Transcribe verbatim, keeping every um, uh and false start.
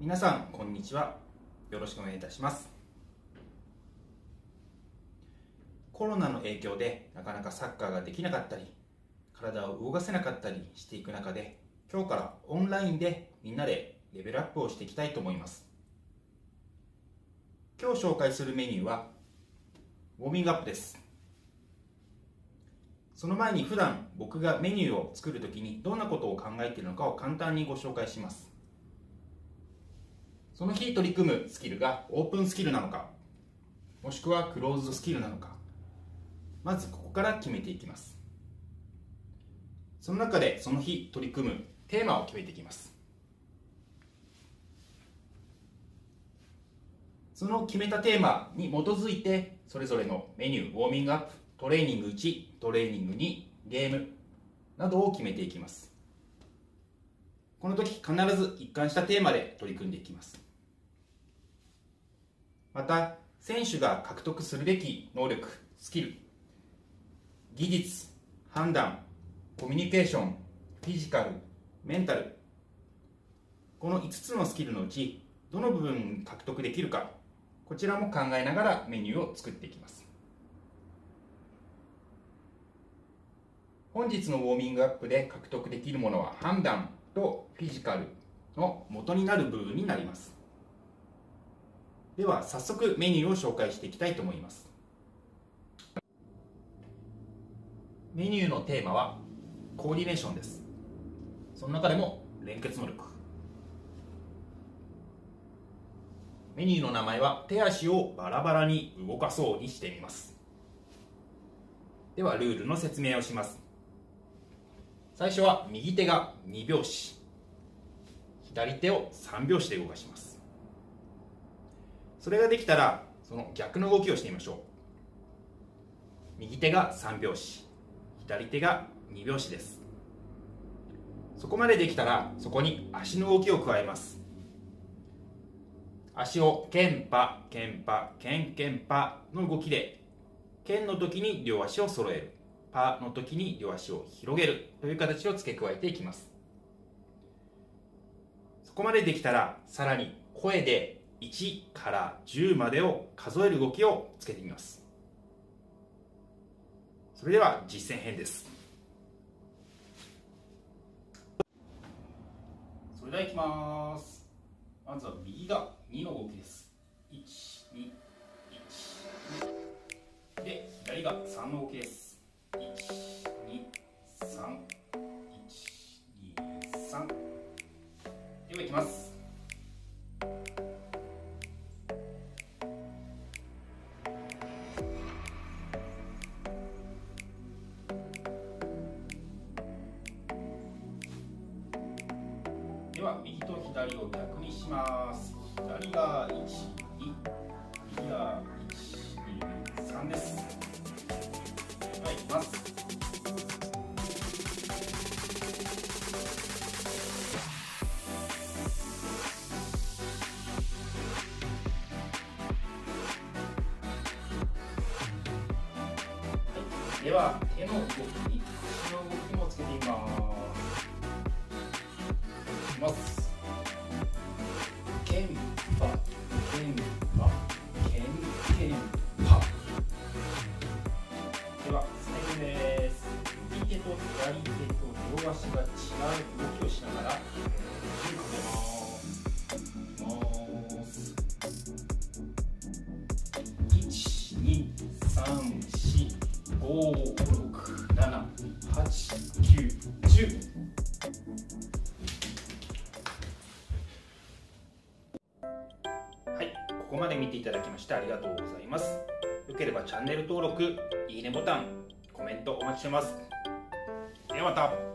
皆さんこんにちは。よろしくお願いいたします。コロナの影響でなかなかサッカーができなかったり、体を動かせなかったりしていく中で、今日からオンラインでみんなでレベルアップをしていきたいと思います。今日紹介するメニューはウォーミングアップです。その前に普段僕がメニューを作るときにどんなことを考えているのかを簡単にご紹介します。その日取り組むスキルがオープンスキルなのか、もしくはクローズドスキルなのか、まずここから決めていきます。その中でその日取り組むテーマを決めていきます。その決めたテーマに基づいてそれぞれのメニュー、ウォーミングアップ、トレーニングいち、トレーニングに、ゲームなどを決めていきます。この時必ず一貫したテーマで取り組んでいきます。また選手が獲得するべき能力、スキル、技術、判断、コミュニケーション、フィジカル、メンタル、このいつつのスキルのうちどの部分獲得できるか、こちらも考えながらメニューを作っていきます。本日のウォーミングアップで獲得できるものは判断とフィジカルの元になる部分になります。では早速メニューを紹介していきたいと思います。メニューのテーマはコーディネーションです。その中でも連結能力。メニューの名前は手足をバラバラに動かそうにしてみます。ではルールの説明をします。最初は右手がにびょうし、左手をさんびょうしで動かします。それができたらその逆の動きをしてみましょう。右手がさんびょうし、左手がにびょうしです。そこまでできたらそこに足の動きを加えます。足をケンパケンパケンケンパの動きで、ケンの時に両足を揃える、パの時に両足を広げるという形を付け加えていきます。そこまでできたらさらに声でいちからじゅうまでを数える動きをつけてみます。それでは実践編です。それではいきます。まずは右がにの動きです。いち、に、いち、にで、左がさんの動きです。いち、に、さん、いち、に、さん。ではいきます。では右と左を逆にします。左がいち、に、右がいち、に、さんです。ではいきます。では手の動きに足の動きもつけてみます。いきます。ケンパケンパケンケンパ。では最後です。右手と左手と両足が違う動きをしながら手をかけます。いち、に、さん、よん、ご、ろく、なな、はち、きゅう、じゅう。はい、ここまで見ていただきましてありがとうございます。よければチャンネル登録、いいねボタン、コメントお待ちしてます。ではまた。